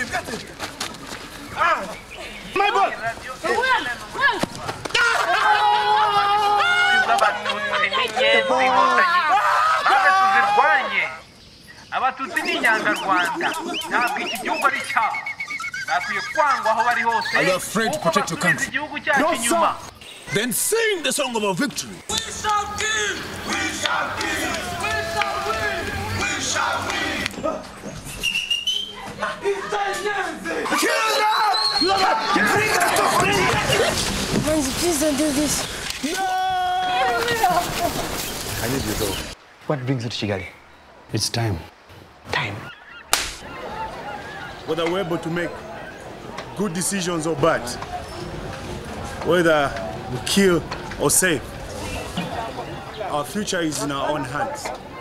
My boy! Abatutsi ni Nyangarwanda ntabwo iki gihugu ari cyabo bakwiye kwangwa aho bari hose. Are you afraid to protect your country? No, sir. Then sing the song of our victory. We shall give! We shall give! We shall win! We shall win! Manzi, please don't do this. No! I need you though. What brings you to Kigali? It's time. Time. Whether we're able to make good decisions or bad, whether we kill or save, our future is in our own hands.